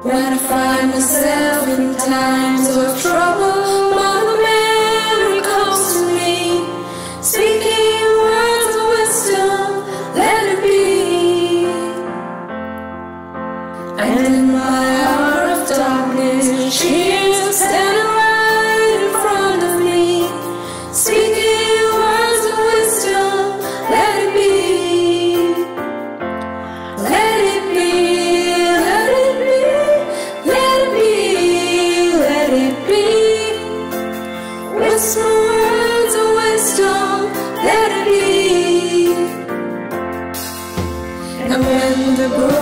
When I find myself in times of trouble, Mother Mary comes to me, speaking words of wisdom, let it be. And in my hour of darkness, she is standing right in front of me, speaking words of wisdom, let it be. Let it be, let it be, let it be, let it be. Whisper words of wisdom, let it be. And when the